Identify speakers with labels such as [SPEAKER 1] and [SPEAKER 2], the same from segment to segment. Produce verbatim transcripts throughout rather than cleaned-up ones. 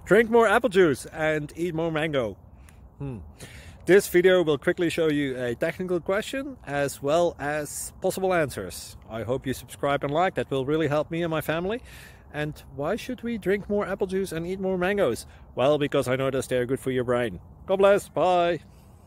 [SPEAKER 1] Drink more apple juice and eat more mango. Hmm. This video will quickly show you a technical question as well as possible answers. I hope you subscribe and like, that will really help me and my family. And why should we drink more apple juice and eat more mangoes? Well, because I noticed they're good for your brain. God bless, bye!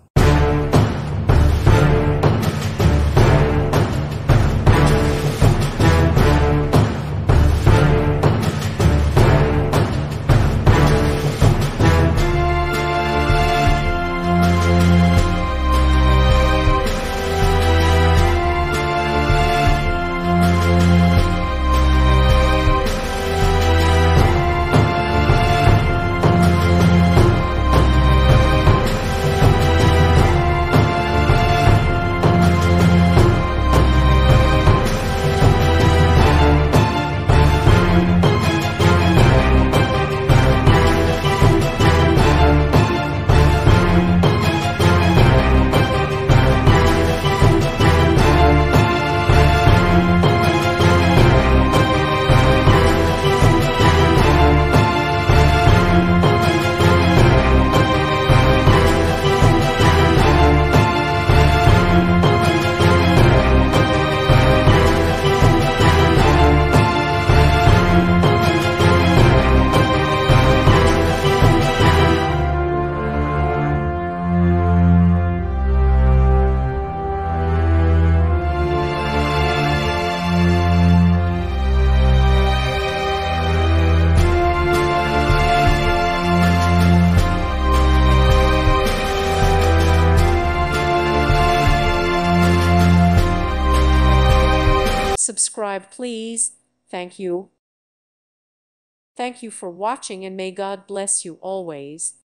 [SPEAKER 2] Subscribe, please. Thank you. Thank you for watching, and may God bless you always.